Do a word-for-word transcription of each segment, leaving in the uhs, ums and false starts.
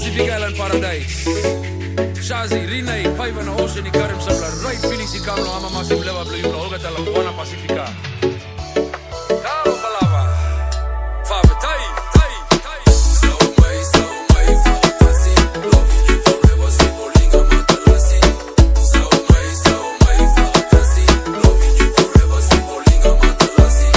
Pacific Island Paradise. Shazi, Rinei, Paivana Ocean, Karim Sabla, right Phoenix, Kamlo, Amamasi, Leva Blue, Olga, Wana Pacifica. Karo Palava, Fava, Tai, Tai, Tai. So, my, so, my, fantasy, loving you forever, Simolinga, Matalasi. So, my, so, my, fantasy, loving you forever, Simolinga, Matalasi.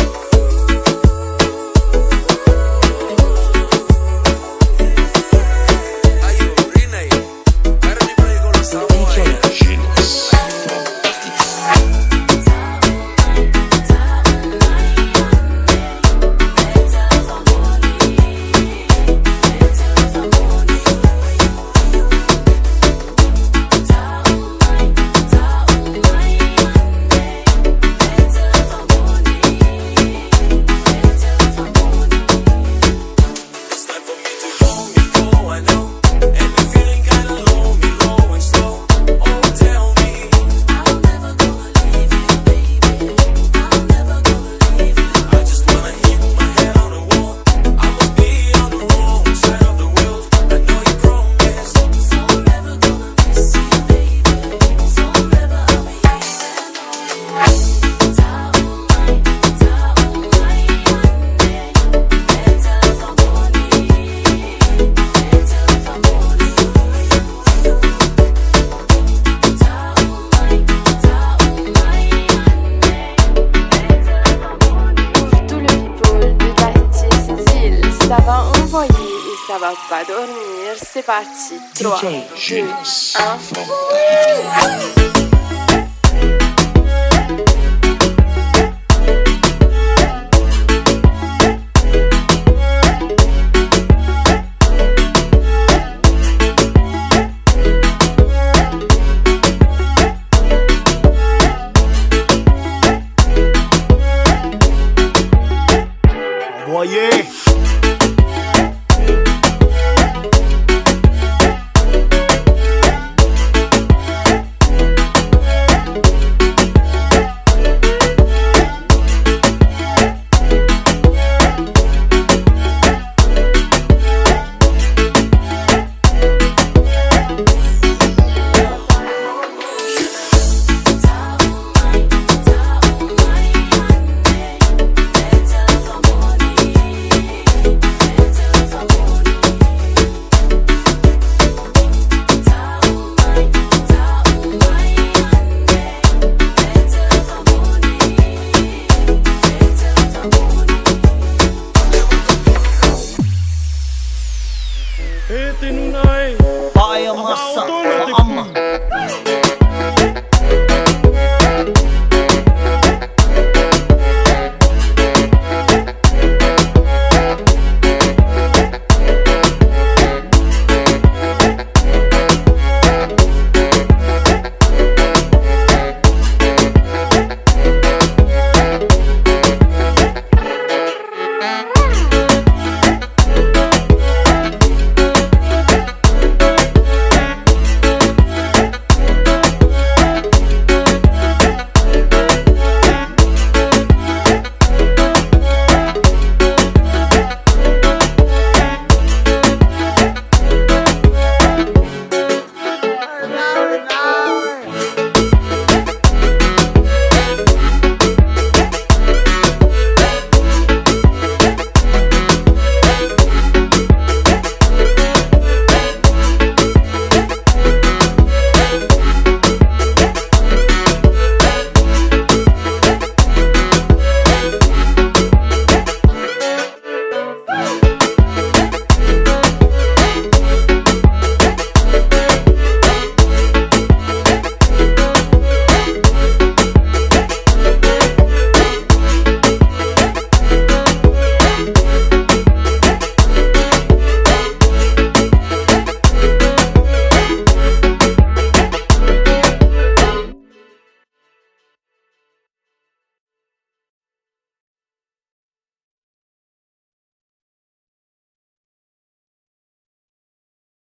Ça va pas dormir, c'est parti. trois, deux, un. Envoyez.